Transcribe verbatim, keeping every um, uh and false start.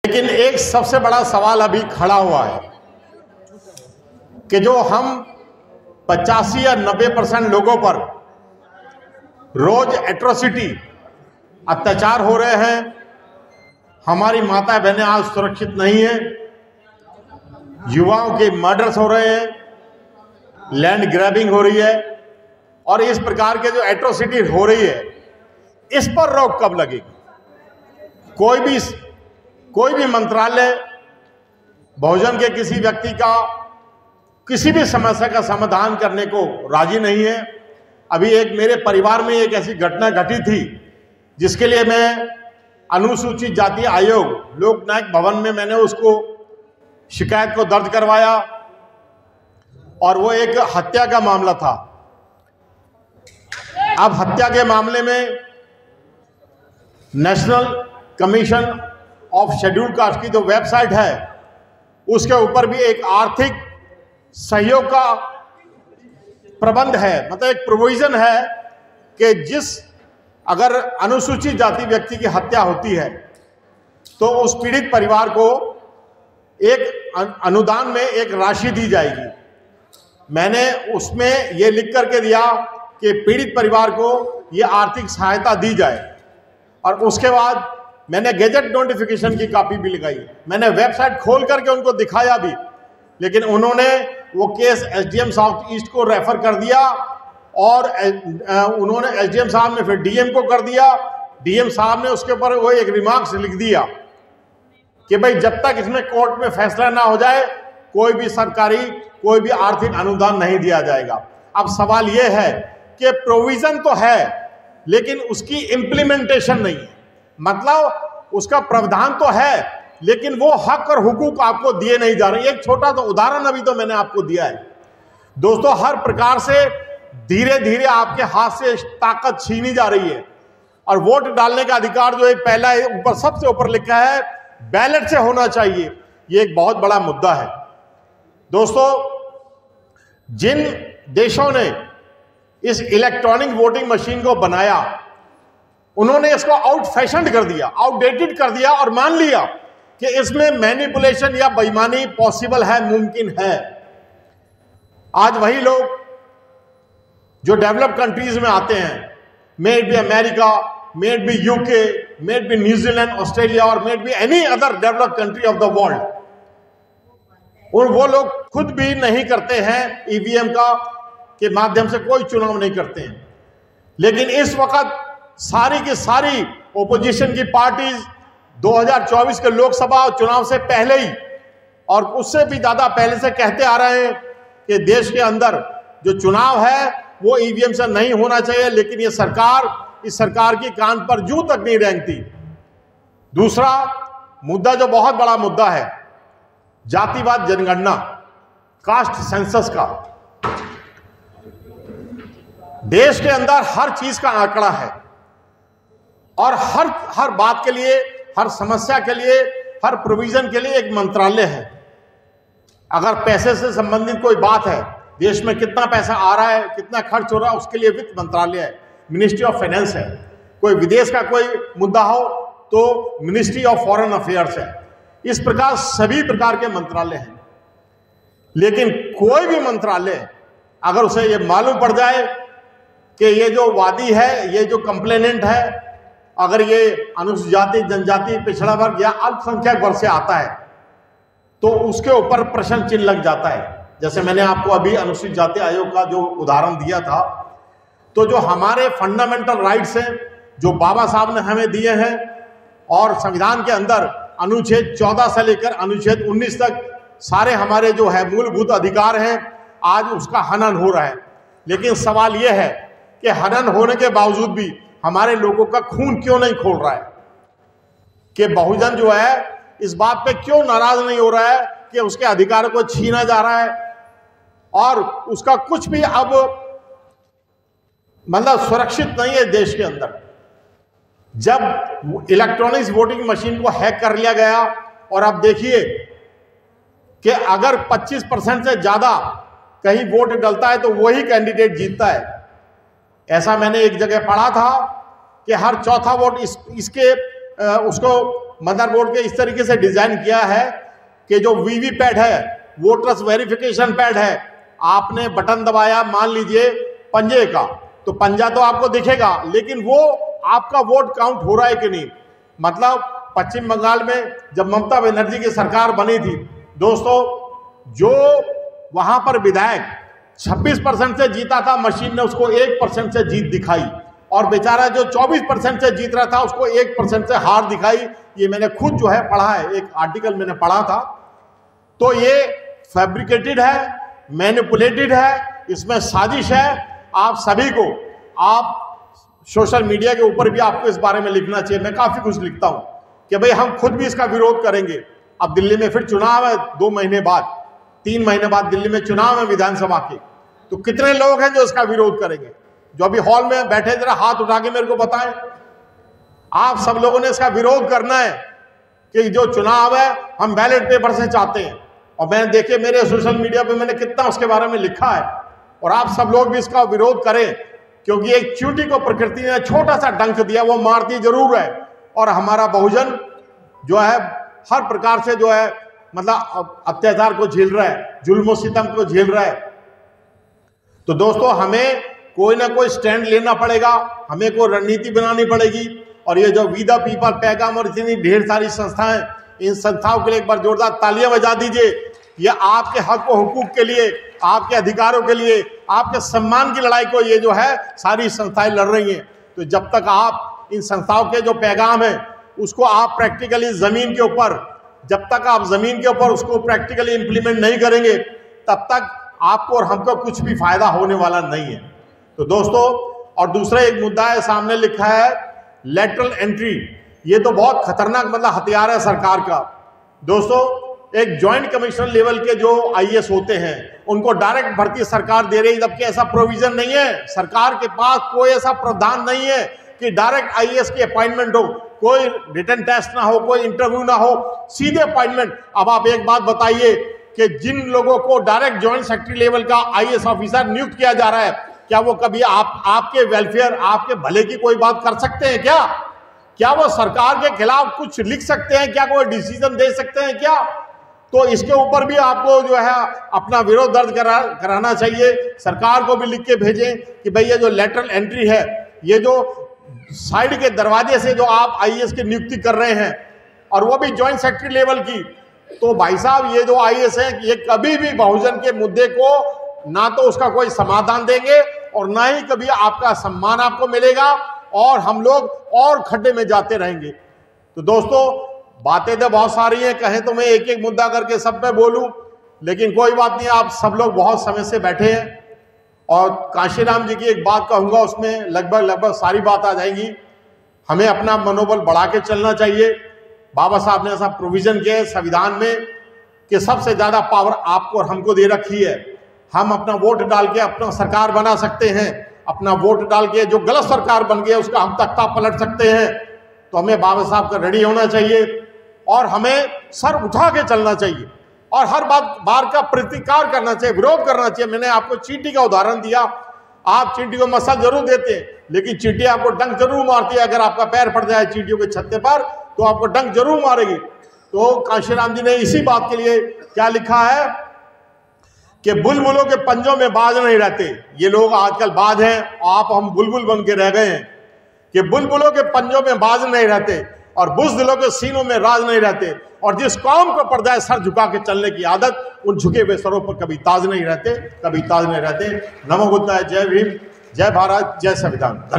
लेकिन एक सबसे बड़ा सवाल अभी खड़ा हुआ है कि जो हम पचासी या नब्बे परसेंट लोगों पर रोज एट्रोसिटी अत्याचार हो रहे हैं, हमारी माता बहनें आज सुरक्षित नहीं है, युवाओं के मर्डर्स हो रहे हैं, लैंड ग्रैबिंग हो रही है और इस प्रकार के जो एट्रोसिटी हो रही है, इस पर रोक कब लगेगी? कोई भी कोई भी मंत्रालय बहुजन के किसी व्यक्ति का किसी भी समस्या का समाधान करने को राजी नहीं है। अभी एक मेरे परिवार में एक ऐसी घटना घटी थी जिसके लिए मैं अनुसूचित जाति आयोग लोक नायक भवन में मैंने उसको शिकायत को दर्ज करवाया और वो एक हत्या का मामला था। अब हत्या के मामले में National Commission of Scheduled Caste की जो वेबसाइट है उसके ऊपर भी एक आर्थिक सहयोग का प्रबंध है, मतलब एक प्रोविजन है कि जिस अगर अनुसूचित जाति व्यक्ति की हत्या होती है तो उस पीड़ित परिवार को एक अनुदान में एक राशि दी जाएगी। मैंने उसमें ये लिख करके दिया कि पीड़ित परिवार को ये आर्थिक सहायता दी जाए और उसके बाद मैंने गेजेट नोटिफिकेशन की कॉपी भी लगाई, मैंने वेबसाइट खोल करके उनको दिखाया भी, लेकिन उन्होंने वो केस एसडीएम साउथ ईस्ट को रेफर कर दिया और उन्होंने एसडीएम साहब ने फिर डीएम को कर दिया। डीएम साहब ने उसके ऊपर वो एक रिमार्क्स लिख दिया कि भाई जब तक इसमें कोर्ट में फैसला ना हो जाए कोई भी सरकारी कोई भी आर्थिक अनुदान नहीं दिया जाएगा। अब सवाल ये है कि प्रोविजन तो है लेकिन उसकी इम्प्लीमेंटेशन नहीं है, मतलब उसका प्रावधान तो है लेकिन वो हक और हुकूक आपको दिए नहीं जा रहे। एक छोटा तो उदाहरण अभी तो मैंने आपको दिया है। दोस्तों, हर प्रकार से धीरे धीरे आपके हाथ से ताकत छीनी जा रही है और वोट डालने का अधिकार जो है पहला ऊपर सबसे ऊपर लिखा है बैलेट से होना चाहिए, ये एक बहुत बड़ा मुद्दा है। दोस्तों, जिन देशों ने इस इलेक्ट्रॉनिक वोटिंग मशीन को बनाया उन्होंने इसको आउट फैशन कर दिया, आउटडेटेड कर दिया और मान लिया कि इसमें मैनिपुलेशन या बेईमानी पॉसिबल है, मुमकिन है। आज वही लोग जो डेवलप कंट्रीज में आते हैं, made B America, made B UK, made B New Zealand, Australia और made be any other developed country of the world, और वो लोग खुद भी नहीं करते हैं ईवीएम का के माध्यम से कोई चुनाव नहीं करते हैं। लेकिन इस वक्त सारी की सारी ओपोजिशन की पार्टीज दो हज़ार चौबीस के लोकसभा चुनाव से पहले ही और उससे भी ज्यादा पहले से कहते आ रहे हैं कि देश के अंदर जो चुनाव है वो ईवीएम से नहीं होना चाहिए, लेकिन ये सरकार इस सरकार की कान पर जूं तक नहीं रेंगती। दूसरा मुद्दा जो बहुत बड़ा मुद्दा है, जातिवाद जनगणना, कास्ट सेंसस का। देश के अंदर हर चीज का आंकड़ा है और हर हर बात के लिए, हर समस्या के लिए, हर प्रोविजन के लिए एक मंत्रालय है। अगर पैसे से संबंधित कोई बात है, देश में कितना पैसा आ रहा है, कितना खर्च हो रहा है, उसके लिए वित्त मंत्रालय है, मिनिस्ट्री ऑफ फाइनेंस है। कोई विदेश का कोई मुद्दा हो तो मिनिस्ट्री ऑफ फॉरेन अफेयर्स है। इस प्रकार सभी प्रकार के मंत्रालय हैं, लेकिन कोई भी मंत्रालय अगर उसे ये मालूम पड़ जाए कि ये जो वादी है, ये जो कंप्लेनेंट है, अगर ये अनुसूचित जाति, जनजाति, पिछड़ा वर्ग या अल्पसंख्यक वर्ग से आता है तो उसके ऊपर प्रश्न चिन्ह लग जाता है। जैसे मैंने आपको अभी अनुसूचित जाति आयोग का जो उदाहरण दिया था, तो जो हमारे फंडामेंटल राइट्स हैं जो बाबा साहब ने हमें दिए हैं और संविधान के अंदर अनुच्छेद चौदह से लेकर अनुच्छेद उन्नीस तक सारे हमारे जो है मूलभूत अधिकार हैं, आज उसका हनन हो रहा है। लेकिन सवाल यह है कि हनन होने के बावजूद भी हमारे लोगों का खून क्यों नहीं खोल रहा है, कि बहुजन जो है इस बात पे क्यों नाराज नहीं हो रहा है कि उसके अधिकारों को छीना जा रहा है और उसका कुछ भी अब मतलब सुरक्षित नहीं है देश के अंदर। जब इलेक्ट्रॉनिक्स वोटिंग मशीन को हैक कर लिया गया और अब देखिए कि अगर पच्चीस परसेंट से ज्यादा कहीं वोट डलता है तो वही कैंडिडेट जीतता है। ऐसा मैंने एक जगह पढ़ा था कि हर चौथा वोट इस, इसके उसको मदरबोर्ड के इस तरीके से डिजाइन किया है कि जो वीवी पैड है, वोटर्स वेरिफिकेशन पैड है, आपने बटन दबाया मान लीजिए पंजे का, तो पंजा तो आपको दिखेगा लेकिन वो आपका वोट काउंट हो रहा है कि नहीं। मतलब पश्चिम बंगाल में जब ममता बनर्जी की सरकार बनी थी दोस्तों, जो वहां पर विधायक छब्बीस परसेंट से जीता था, मशीन ने उसको एक परसेंट से जीत दिखाई, और बेचारा जो चौबीस परसेंट से जीत रहा था उसको एक परसेंट से हार दिखाई। ये मैंने खुद जो है पढ़ा है, एक आर्टिकल मैंने पढ़ा था। तो ये फैब्रिकेटेड है, मैनिपुलेटेड है, इसमें साजिश है। आप सभी को, आप सोशल मीडिया के ऊपर भी आपको इस बारे में लिखना चाहिए। मैं काफी कुछ लिखता हूं कि भाई हम खुद भी इसका विरोध करेंगे। अब दिल्ली में फिर चुनाव है, दो महीने बाद, तीन महीने बाद दिल्ली में चुनाव है विधानसभा के, तो कितने लोग हैं जो इसका विरोध करेंगे? जो अभी हॉल में बैठे जरा हाथ उठा के मेरे को बताएं। आप सब लोगों ने इसका विरोध करना है कि जो चुनाव है हम बैलेट पेपर से चाहते हैं। और मैंने देखे मेरे सोशल मीडिया पे मैंने कितना उसके बारे में लिखा है, और आप सब लोग भी इसका विरोध करें, क्योंकि एक चींटी को प्रकृति ने छोटा सा डंक दिया, वो मारती जरूर है, और हमारा बहुजन जो है हर प्रकार से जो है मतलब अत्याचार को झेल रहा है, जुल्म सितम को झेल रहा है। तो दोस्तों हमें कोई ना कोई स्टैंड लेना पड़ेगा, हमें कोई रणनीति बनानी पड़ेगी। और ये जो वी द पीपल पैगाम और इतनी ढेर सारी संस्थाएं, इन संस्थाओं के लिए एक बार जोरदार तालियां बजा दीजिए। ये आपके हक व हुकूक के लिए, आपके अधिकारों के लिए, आपके सम्मान की लड़ाई को ये जो है सारी संस्थाएं लड़ रही हैं। तो जब तक आप इन संस्थाओं के जो पैगाम है उसको आप प्रैक्टिकली जमीन के ऊपर, जब तक आप जमीन के ऊपर उसको प्रैक्टिकली इंप्लीमेंट नहीं करेंगे, तब तक आपको और हमको कुछ भी फायदा होने वाला नहीं है। तो दोस्तों, और दूसरा एक मुद्दा है, सामने लिखा है लेटरल एंट्री। ये तो बहुत खतरनाक मतलब हथियार है सरकार का। दोस्तों, एक ज्वाइंट कमिश्नर लेवल के जो आईएएस होते हैं उनको डायरेक्ट भर्ती सरकार दे रही है, जबकि ऐसा प्रोविजन नहीं है। सरकार के पास कोई ऐसा प्रावधान नहीं है कि डायरेक्ट आईएएस की अपॉइंटमेंट हो, कोई रिटन टेस्ट ना हो, कोई इंटरव्यू ना हो, सीधे अपॉइंटमेंट। अब आप एक बात बताइए कि जिन लोगों को डायरेक्ट ज्वाइंट सेक्रेटरी लेवल का आईएएस ऑफिसर नियुक्त किया जा रहा है, क्या वो कभी आप आपके वेलफेयर, आपके भले की कोई बात कर सकते हैं क्या? क्या वो सरकार के खिलाफ कुछ लिख सकते हैं क्या? कोई डिसीजन दे सकते हैं क्या? तो इसके ऊपर भी आपको जो है अपना विरोध दर्ज करा कराना चाहिए। सरकार को भी लिख के भेजें कि भाई ये जो लेटरल एंट्री है, ये जो साइड के दरवाजे से जो आप आईएएस की नियुक्ति कर रहे हैं, और वो भी ज्वाइंट सेक्रेटरी लेवल की, तो भाई साहब ये जो आईएएस हैं ये कभी भी बहुजन के मुद्दे को ना तो उसका कोई समाधान देंगे और ना ही कभी आपका सम्मान आपको मिलेगा, और हम लोग और खड्डे में जाते रहेंगे। तो दोस्तों, बातें तो बहुत सारी हैं, कहें तो मैं एक एक मुद्दा करके सब पे बोलूं, लेकिन कोई बात नहीं, आप सब लोग बहुत समय से बैठे हैं। और कांशीराम जी की एक बात कहूंगा, उसमें लगभग लगभग सारी बात आ जाएगी। हमें अपना मनोबल बढ़ा के चलना चाहिए। बाबा साहब ने ऐसा प्रोविजन किया है संविधान में कि सबसे ज्यादा पावर आपको और हमको दे रखी है। हम अपना वोट डाल के अपना सरकार बना सकते हैं, अपना वोट डाल के जो गलत सरकार बन गया उसका हम तख्ता पलट सकते हैं। तो हमें बाबा साहब का रेडी होना चाहिए, और हमें सर उठा के चलना चाहिए, और हर बात बार का प्रतिकार करना चाहिए, विरोध करना चाहिए। मैंने आपको चींटी का उदाहरण दिया। आप चींटी को मसा जरूर देते हैं, लेकिन चींटी आपको डंक जरूर मारती है। अगर आपका पैर पड़ जाए चींटियों के छत्ते पर तो आपको डंक जरूर मारेगी। तो कांशीराम जी ने इसी बात के लिए क्या लिखा है कि बुलबुलों के पंजों में बाज नहीं रहते। ये लोग आजकल बाज हैं, आप हम बुलबुल बन के रह गए हैं कि बुलबुलों के पंजों में बाज नहीं रहते और बुज़दिलों के सीनों में राज नहीं रहते। और जिस कौम को पड़ जाए सर झुका के चलने की आदत, उन झुके हुए सरों पर कभी ताज नहीं रहते, कभी ताज नहीं रहते। नमो बुद्धाय, जय भीम, जय भारत, जय संविधान।